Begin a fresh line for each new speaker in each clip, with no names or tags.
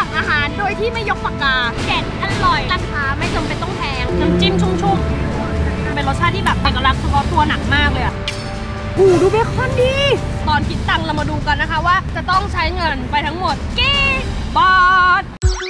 สั่งอาหารโดยที่ไม่ยกปากกาเด็ดอร่อยราคาไม่จำเป็นต้องแพงน้ำจิ้มชุ่มๆเป็นรสชาติที่แบบเอกลักษณ์เฉพาะตัวหนักมากเลยอะดูเบคอนดีตอนคิดตังค์เรามาดูกันนะคะว่าจะต้องใช้เงินไปทั้งหมดกี่บาท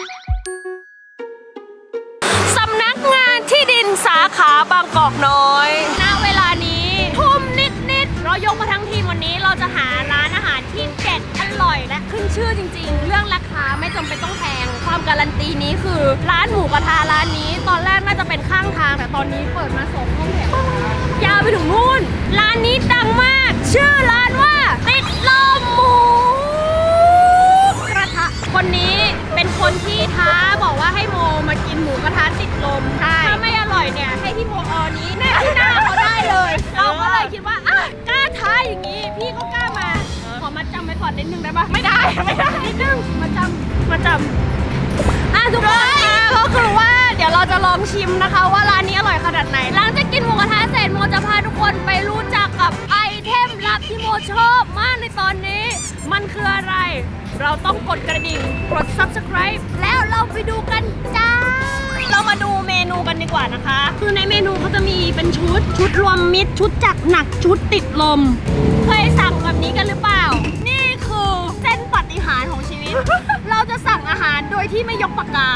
สำนักงานที่ดินสาขาบางกอกน้อยณเวลานี้ทุ่มนิดเรายกมาทั้งทีมวันนี้เราจะหาร้านอาหารที่เด็ดอร่อยและขึ้นชื่อจริงๆเรื่องราคาไม่จำเป็นต้องแพงความการันตีนี้คือร้านหมูกระทะร้านนี้ตอนแรกน่าจะเป็นข้างทางแต่ตอนนี้เปิดมา2 ห้องแถวยาวไปถึงนู่นร้านนี้ดังมากชื่อร้านว่าติดลมหมูกระทะคนนี้เป็นคนที่ท้าบอกว่าให้โมมากินหมูกระทะติดลมถ้าไม่อร่อยเนี่ยให้พี่โมเอานี้แน่ที่หน้าเขาได้เลยเราก็เลยคิดว่ากล้าท้าอย่างนี้พี่ก็กล้ามาขอมาจำไปก่อนนิดนึงได้ปะไม่ได้นิดนึงมาจำทุกคนก็คือว่าเดี๋ยวเราจะลองชิมนะคะว่าร้านนี้อร่อยขนาดไหนหลังจากกินหมูกระทะเสร็จโมจะพาทุกคนไปรู้จักกับไอเทมลับที่โมชอบมากในตอนนี้มันคืออะไรเราต้องกดกระดิ่งกด subscribe แล้วเราไปดูกันจ้าเรามาดูเมนูกันดีกว่านะคะคือในเมนูเขาจะมีเป็นชุดรวมมิตรชุดจัดหนักชุดติดลมเคยสั่งแบบนี้กันหรือเปล่านี่คือเส้นปาฏิหาริย์ของชีวิต เราจะสั่งอาหารโดยที่ไม่ยกปากกา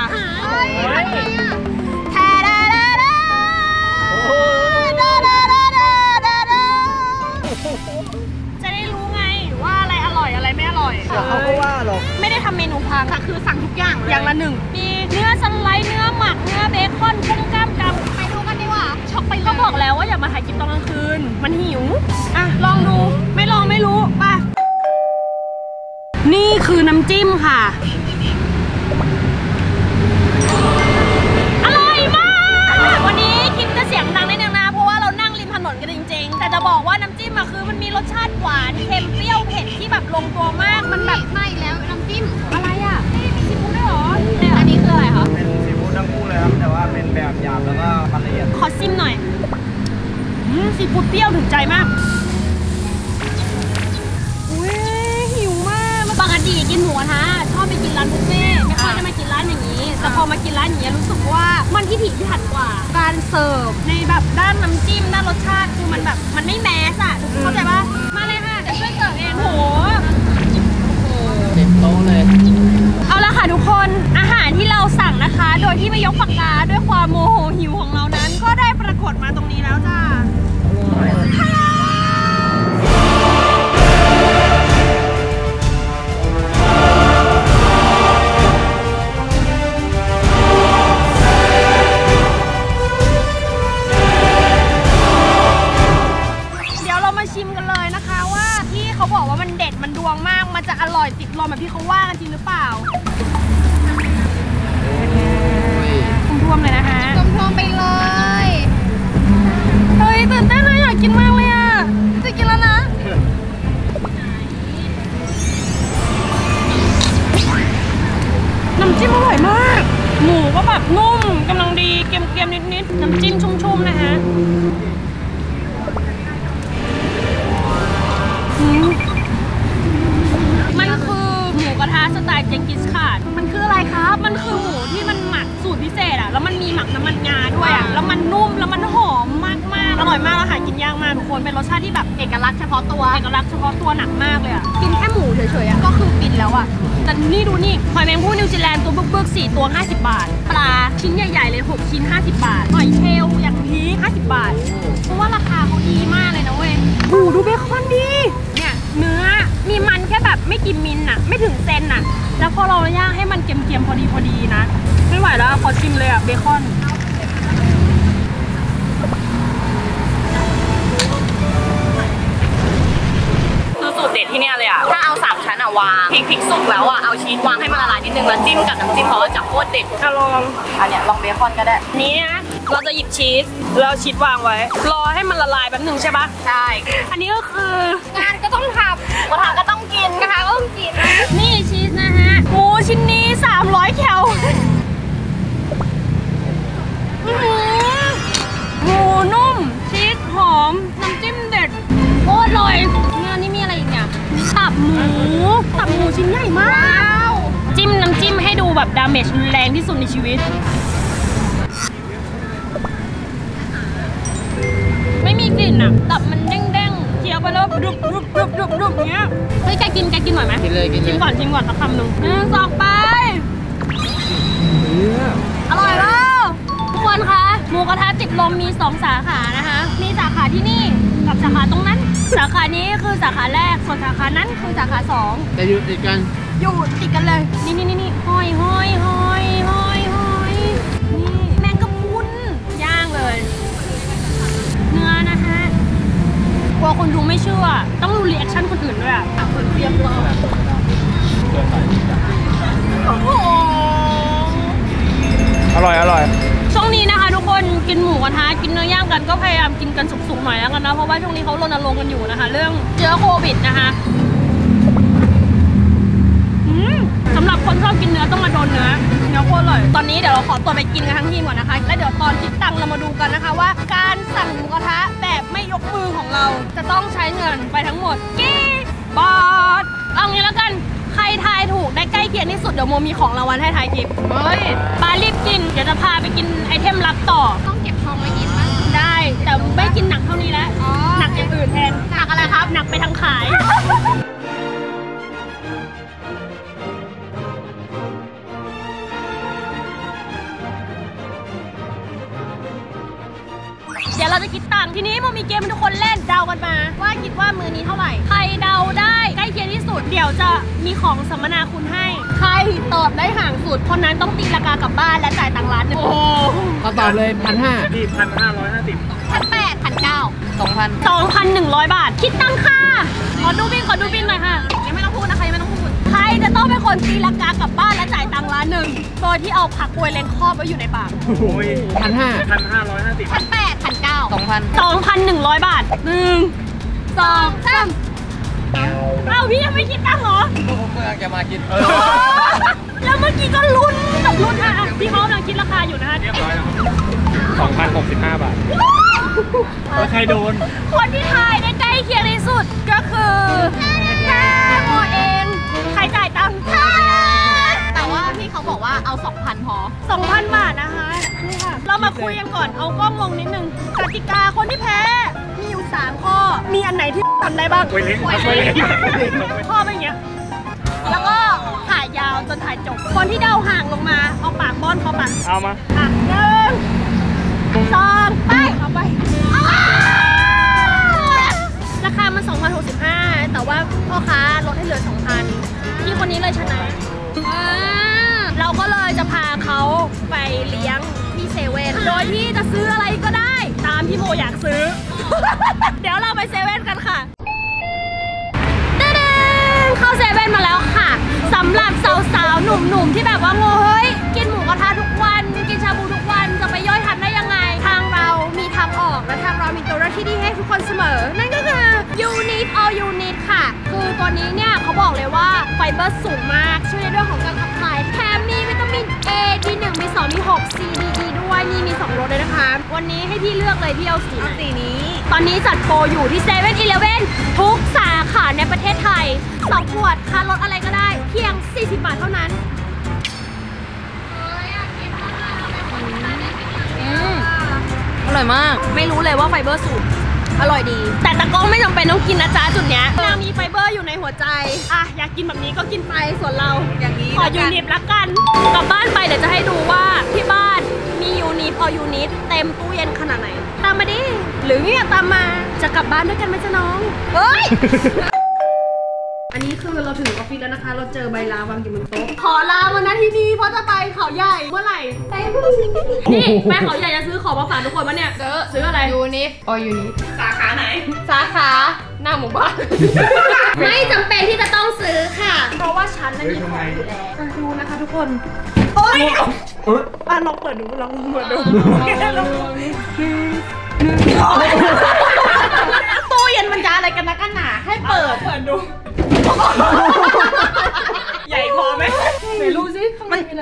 จะได้รู้ไงว่าอะไรอร่อยอะไรไม่อร่อย
เขาก็ว่าหรอก
ไม่ได้ทำเมนูพังค่ะคือสั่งทุกอย่างอย่างละ1มีเนื้อสไลด์เนื้อหมักเนื้อเบคอนกุ้งกล้ามกำไปดูกันดีกว่าช็อกไปเลยก็บอกแล้วว่าอย่ามาถ่ายคลิปตอนกลางคืนมันหิวลองดูไม่ลองไม่รู้ป่ะนี่คือน้ำจิ้มค่ะอร่อยมากวันนี้คลิปจะเสียงดังนิดนึงนะเพราะว่าเรานั่งริมถนนกันจริงๆแต่จะบอกว่าน้ำจิ้มคือมันมีรสชาติหวานเค็มเปรี้ยวเผ็ดที่แบบลงตัวมากมันแบบไม่แล้วน้ำจิ้มอะไรมีซีฟู้ดด้วยเหรออันนี้คืออะไรคะ
เป็นซีฟู้ดทั้งคู่เลยครับแต่ว่าเป็นแบบหยาบแล้วก็ละเอียด
ขอซิมหน่อยซีฟู้ดเปรี้ยวถึงใจมากหิวมากปกติกินหมูกระทะชอบไปกินร้านบุฟเฟ่ไม่ค่อยได้มากินร้านอย่างนี้แต่พอมากินร้านอย่างนี้รู้สึกว่ามันพิถีพิถันกว่าการเสิร์ฟในแบบด้านน้ำจิ้มด้านรสชาติคือมันแบบมันไม่แมสอะเข้าใจปะมาเลยค่ะเดี๋ยวช่วยเสิร์ฟเองโห
เต็มโต๊ะเลย
เอาละค่ะทุกคนอาหารที่เราสั่งนะคะโดยที่ไม่ยกปากกาด้วยความโมโหหิวของเรานั้นก็ได้ปรากฏมาตรงนี้แล้วจ้าชิมกันเลยนะคะว่าที่เขาบอกว่ามันเด็ดมันดวงมากมันจะอร่อยติดลมแบบที่เขาว่ากันจริงหรือเปล่าท่วมเลยนะคะท่วมไปเลยเฮ้ยตื่นเต้นเลยอยากกินมากเลยอ่ะจะกินแล้วนะน้ำจิ้มอร่อยมากหมูก็แบบนุ่มกำลังดีเกรียมๆนิดๆน้ำจิ้มชุ่มๆนะคะมันคือหมูกระทะสไตล์เจงกิสข่านมันคืออะไรครับมันคือหมูที่มันหมักสูตรพิเศษแล้วมันมีหมักน้ำมันงาด้วยแล้วมันนุ่มแล้วมันหอมมากๆอร่อยมากแล้วหากินยากมากทุกคนเป็นรสชาติที่แบบเอกลักษณ์เฉพาะตัวหนักมากเลยกินแค่หมูเฉยๆก็คือฟินแล้วแต่นี่ดูนี่หอยแมงภู่นิวซีแลนด์ตัวบึกๆ4 ตัว50 บาทปลาชิ้นใหญ่ๆเลย6 ชิ้น50 บาทหอยเชลล์อย่างพีค50 บาทเพราะว่าราคาเขาดีมากเลยนะเว้ยดูเบคอนดีเนี่ยเนื้อมีมันแค่แบบไม่กี่มิลไม่ถึงเซนแล้วพอเราย่างให้มันเกรียมๆพอดีนะไม่ไหวแล้วขอชิมเลยเบคอนคือสูตรเด็ดที่เนี่ยเลยถ้าเอา3 ชั้นวางพริกสุกแล้วเอาชีสวางให้มันละลายนิดนึงแล้วจิ้มกับน้ำจิ้มเขาจะโคตรเด็ดลองอันเนี้ยลองเบคอนก็ได้นี้นะเราจะหยิบชีสแล้วชีสวางไว้รอให้มันละลายแป๊บนึงใช่ปะใช่อันนี้ก็คืองานก็ต้องทำกระทะก็ต้องกินนะคะก็ต้องกินนี่ชีสนะฮะหมูชิ้นนี้300 แคลหมูนุ่มชีสหอมน้ำจิ้มเด็ดโคตรอร่อยงานนี้มีอะไรอีกเนี่ยมีตับหมูชิ้นใหญ่มากจิ้มน้ำจิ้มให้ดูแบบดาเมจรุนแรงที่สุดในชีวิตไม่มีกลิ่นอ่ะแต่มันเด้งๆเคี้ยวไปแล้วรุบอย่างเงี้ยเฮ้ยแกกินหน่อยไหมกินเลยชิมก่อนสักคำหนึ่ง1 2 ไปอร่อยแล้วทุกคนคะหมูกระทะติดลมมี2 สาขานะคะมีสาขาที่นี่กับสาขาตรงนั้นสาขานี้คือสาขาแรกส่วนสาขานั้นคือสาขา2
แต่อยู่ติดกัน
เลยนี่ห้อยนี่แมงกะพรุนย่างเลยเนื้อนะฮะกลัวคนดูไม่เชื่อต้องดูรีแอคชั่นคนอื่นด้วยอ่ะคนเตรียมรอโอ้โห
อร่อย
ช่วงนี้นะคะทุกคนกินหมูกระทะกินเนื้อย่างกันก็พยายามกินกันสุกๆหน่อยแล้วกันนะเพราะว่าช่วงนี้เขารณรงค์กันอยู่นะคะเรื่องเชื้อโควิดนะคะสำหรับคนชอบกินเนื้อต้องมาโดนเนื้อโคตรอร่อยตอนนี้เดี๋ยวเราขอตัวไปกินกันทั้งทีมก่อนนะคะแล้วเดี๋ยวตอนคิดตังค์เรามาดูกันนะคะว่าการสั่งหมูกระทะแบบไม่ยกมือของเราจะต้องใช้เงินไปทั้งหมดกี่บาทเอางี้แล้วกันใครทายถูกได้ใกล้เคียงที่สุดเดี๋ยวโมมีของรางวัลให้ทายคลิปเฮ้ยปารีบกินเดี๋ยวจะพาไปกินไอเทมลับต่อต้องเก็บทองไว้กินมั้ยได้แต่ไม่กินหนักเท่านี้แล้วหนักอย่างอื่นแทนหนักอะไรครับหนักไปทางขายเดี๋ยวเราจะคิดตังค์ทีนี้มันมีเกมให้ทุกคนเล่นเดากันมาว่าคิดว่ามือนี้เท่าไหร่ใครเดาได้ใกล้เคียงที่สุดเดี๋ยวจะมีของสัมมนาคุณให้ใครตอบได้ห่างสุดคนนั้นต้องตีราคากลับบ้านและจ่ายตังค์ร้านหนึ่งโอ้
เขาตอบเลย1,500
ที่1,550
1,800 1,900 2,100 บาทคิดตังค่ะขอดูบินหน่อยค่ะยังไม่ต้องพูดนะคะยังไม่ต้องพูดใครจะต้องเป็นคนตีราคากลับบ้านและจ่ายตังค์ร้านหนึ่งโดยที่เอาผักกล้วยเลนครอบไว้อยู่ในปาก
โอ้ย
1,550
2,100 บาท1 2 3เอ้าพี่ยังไม่คิดตังค์เหรอ
ผมกำลังจะมาคิด
แล้วเมื่อกี้ก็ลุ้นอ่ะพี่เขากำลังคิดราคาอยู่นะคะ
เรียบร้อยแล้ว2,065 บาทใครโดน
คนที่ทายได้ใกล้เคียงที่สุดก็คือแค่โมเองใครจ่ายตังค์
แต่ว่าพี่เขาบอกว่าเอา 2,000 พอ
2,000 บาทนะคะนี่ค่ะเรามาคุยกันก่อนเอากล้องลงนิดนึงกติกาคนที่แพ้มีอยู่3 ข้อมีอันไหนที่ทำได้บ้าง
ไว้เล็ก
ข้อเป็นอย่างเงี้ยแล้วก็ถ่ายยาวจนถ่ายจบคนที่เดาห่างลงมาเอาปากบ้อนเขาปาก
เอามา
1 2ไปเอาไปราคามัน 2,065 แต่ว่าพ่อค้าลดให้เหลือ 2,000 ที่คนนี้เลยชนะเราก็เลยจะพาเขาไปเลี้ยงที่เซเว่นโดยที่จะซื้ออะไรก็ได้ตามที่โมอยากซื้อ เดี๋ยวเราไปเซเว่นกันค่ะเข้าเซเว่นมาแล้วค่ะสำหรับสาวๆหนุ่มๆที่แบบว่าโง่เฮ้ยกินหมูกระทะทุกวันกินชาบูทุกวันจะไปย่อยทันได้ยังไงทางเรามีทางออกและทางเรามีตัวเลือกที่ดีให้ทุกคนเสมอนั่นก็คือ Unit All Unit ค่ะคือตัวนี้เนี่ยเขาบอกเลยว่าไฟเบอร์สูงมากช่วยในเรื่องของการขับถ่ายแถมมีวิตามิน A B1 B2 B6 C D E ด้วยนี่มี2 รสเลยนะคะวันนี้ให้พี่เลือกเลยพี่เอาสีนี้ตอนนี้จัดโปรอยู่ที่7-Eleven ทุกสาขาในประเทศไทย2 ขวดค่ารถอะไรก็ได้เพียง40 บาทเท่านั้น
อร่อยมาก
ไม่รู้เลยว่าไฟเบอร์สูงอร่อยดีแต่ตะก้องไม่จำเป็นต้องกินนะจ๊ะจุดเนี้ยนางมีไฟเบอร์อยู่ในหัวใจอ่ะอยากกินแบบนี้ก็กินไปส่วนเรา
อย่างนี้
ขอยูนิตละกันกลับบ้านไปเดี๋ยวจะให้ดูว่าที่บ้านมียูนิตพอยูนิตเต็มตู้เย็นขนาดไหนตามมาดิหรือเนี่ยตามมาจะกลับบ้านด้วยกันไหมจ๊ะน้องเฮ้ย อันนี้คือเราถึงออฟฟิศแล้วนะคะเราเจอใบลาวางอยู่บนโต๊ะขอลาวันนั้นที่นี่เพราะจะไปเขาใหญ่เมื่อไหร่นี่ไปเขาใหญ่จะซื้อของมาฝากทุกคนวะเนี่ยซื้ออะไร
ยูนิต
สาขาไหน
สาขาหน้าหมู่บ้าน
ไม่จำเป็นที่จะต้องซื้อค่ะเพราะว่าฉันน่ะมีของอยู่แล้วดูนะคะทุกคนโอ๊ยลองเปิดดูลองเปิดดูตู้เย็นมันจะอะไรกันนะกันหนาให้เปิดดูใหญ่พอไหมไหนรู้สิมันมีอะไร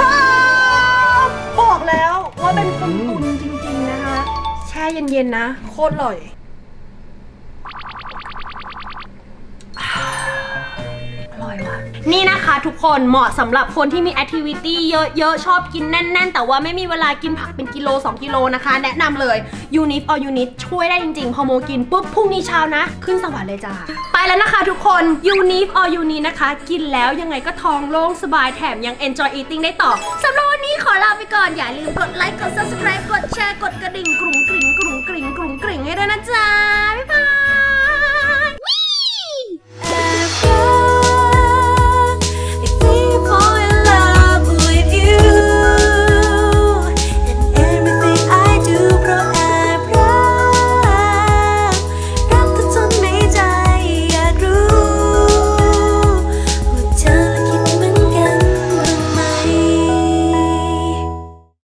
บอกแล้วว่าเป็นคนตุนจริงๆนะคะแช่เย็นๆนะโคตรอร่อยอร่อยว่ะนี่นะคะทุกคนเหมาะสำหรับคนที่มีแอคทิวิตี้เยอะๆชอบกินแน่นๆแต่ว่าไม่มีเวลากินผักเป็นกิโล2กิโลนะคะแนะนำเลยยูนิฟออยูนิตช่วยได้จริงๆพอโมกินปุ๊บพรุ่งนี้เช้านะขึ้นสวรรค์เลยจ้าไปแล้วนะคะทุกคนยูนิฟออยูนิตนะคะกินแล้วยังไงก็ท้องโล่งสบายแถมยัง enjoy eating ได้ต่อสำหรับวันนี้ขอลาไปก่อนอย่าลืมกดไลค์กด subscribe กดแชร์กดกระดิ่งกรุงกริ๊งให้ด้วยนะจ๊ะบ๊ายบาย